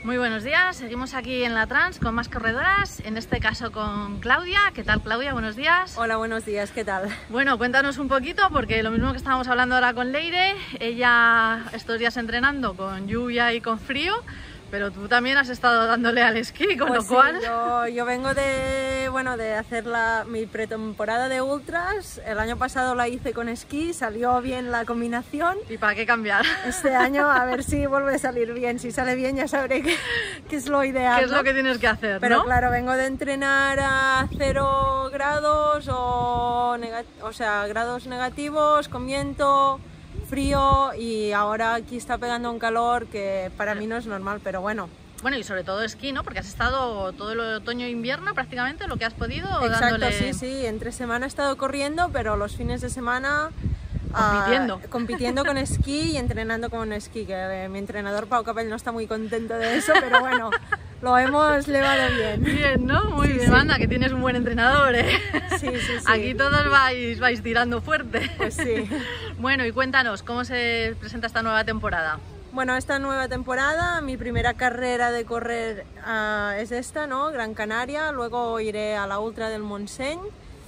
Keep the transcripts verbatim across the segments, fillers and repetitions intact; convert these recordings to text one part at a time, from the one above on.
Muy buenos días, seguimos aquí en la Trans con más corredoras, en este caso con Claudia. ¿Qué tal, Claudia? Buenos días. Hola, buenos días, ¿qué tal? Bueno, cuéntanos un poquito, porque lo mismo que estábamos hablando ahora con Leire, ella estos días entrenando con lluvia y con frío, pero tú también has estado dándole al esquí, con Pues lo sí, cual... yo, yo vengo de, bueno, de hacer la, mi pretemporada de ultras. El año pasado la hice con esquí, salió bien la combinación. ¿Y para qué cambiar? Este año a ver si vuelve a salir bien. Si sale bien ya sabré qué, qué es lo ideal, ¿Qué es ¿no? lo que tienes que hacer, Pero ¿no? claro, vengo de entrenar a cero grados o, o sea, grados negativos, con viento, frío, y ahora aquí está pegando un calor que para mí no es normal, pero bueno. Bueno, y sobre todo esquí, ¿no? Porque has estado todo el otoño e invierno prácticamente, lo que has podido. Exacto, dándole... sí, sí. Entre semana he estado corriendo, pero los fines de semana... Compitiendo. Uh, compitiendo con esquí y entrenando con esquí, que eh, mi entrenador Pau Capell no está muy contento de eso, pero bueno, lo hemos llevado bien. Bien, ¿no? Muy sí, bien, sí. Anda, que tienes un buen entrenador, ¿eh? Sí, sí, sí. Aquí todos vais, vais tirando fuerte. Pues sí. Bueno, y cuéntanos, ¿cómo se presenta esta nueva temporada? Bueno, esta nueva temporada, mi primera carrera de correr uh, es esta, ¿no? Gran Canaria, luego iré a la Ultra del Montseny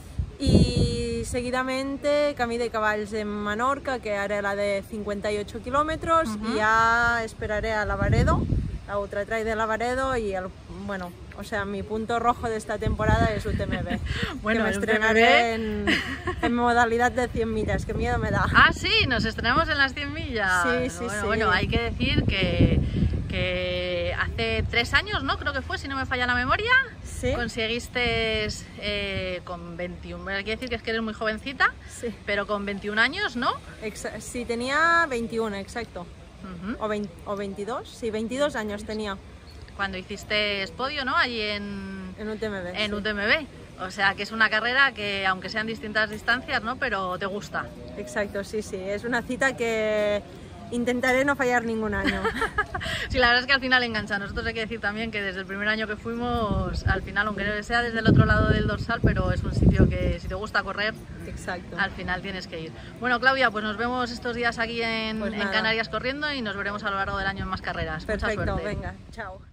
y seguidamente Camí de Cavalls en Menorca, que haré la de cincuenta y ocho kilómetros, uh-huh. Y ya esperaré a Lavaredo, la Ultra Trail de Lavaredo, y el, bueno, o sea, mi punto rojo de esta temporada es U T M B. Bueno, que me estrenaré en, en modalidad de cien millas, que miedo me da. Ah, sí, nos estrenamos en las cien millas. Sí, sí, bueno, sí. Bueno, hay que decir que, que hace tres años, ¿no? Creo que fue, si no me falla la memoria. Sí. Conseguiste eh, con veintiuno, hay que decir que es que eres muy jovencita, sí. Pero con veintiún años, ¿no? Exa sí, tenía veintiuno, exacto. Uh-huh. o, veinte, o veintidós, sí, veintidós años tenía. Cuando hiciste podio, ¿no? Allí en, en U T M B. En sí. U T M B. O sea, que es una carrera que, aunque sean distintas distancias, ¿no? Pero te gusta. Exacto, sí, sí. Es una cita que intentaré no fallar ningún año. Sí, la verdad es que al final engancha. Nosotros hay que decir también que desde el primer año que fuimos, al final, aunque sea desde el otro lado del dorsal, pero es un sitio que si te gusta correr, exacto, al final tienes que ir. Bueno, Claudia, pues nos vemos estos días aquí en, pues en Canarias corriendo y nos veremos a lo largo del año en más carreras. Perfecto, mucha suerte. Venga, chao.